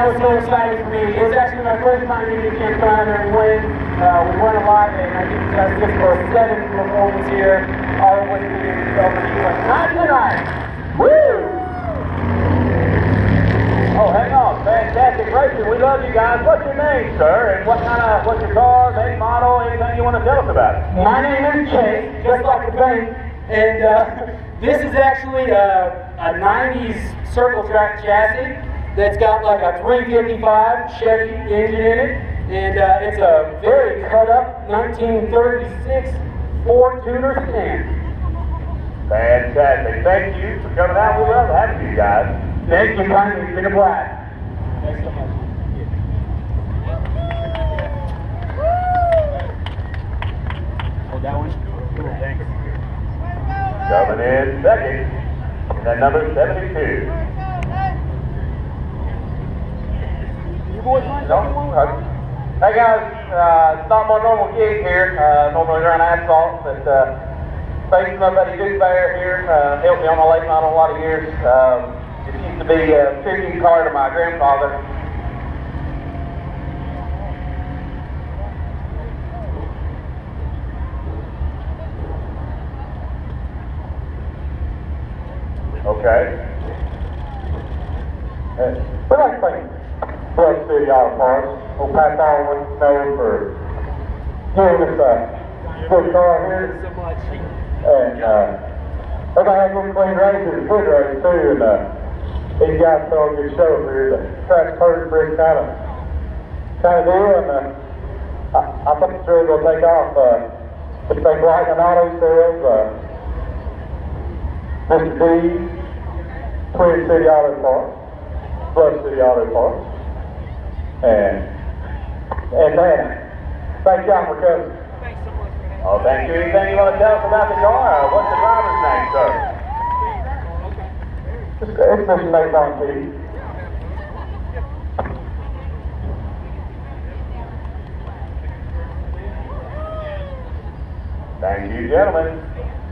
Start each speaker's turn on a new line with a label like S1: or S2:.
S1: was so exciting for me. It was actually my first time getting a chance to come out there and win. We won a lot, and I think that's just for 7th performance here. All of which we did not tonight. Woo!
S2: Oh, hang on. Fantastic racing. We love you guys. What's your name, sir? And what's your car, make, model, anything you want to tell us about it?
S1: My name is Chase, just like the bank. And this is actually a 90s circle track chassis that's got like a 355 Chevy engine in it. And it's a very cut up 1936 Ford Tudor sedan.
S2: Fantastic. Thank you for coming out. We love having you guys.
S1: Thank you, kindly. It's been a blast. Thanks so much. Hold that one. Cool. Thanks.
S2: Coming in second, at number 72.
S1: You boys mind?
S2: Hey guys, it's not my normal gig here. Normally around asphalt, but facing my buddy Duke Bear here, helped me on my late model a lot of years. It used to be a tribute car to my grandfather. Okay.
S3: We'd like to thank Blood City Auto Parts. Old Pat Baldwin known for giving us a good car here.
S1: So much.
S3: And everybody had good clean races and good races too. And these guys put on a good show here. The track's perfect for this kind of deal. And I think it's really going to take off. If they Lightning Auto Sales, Mr. D, Twin City Auto Parts, Blood City Auto Parts, and thank y'all for coming.
S1: Thanks so much for having me.
S2: Oh, thank you. Anything you want to tell us about the car? What's the driver's name, sir?
S3: It's Mr. Nate Monteith.
S2: Thank you, gentlemen.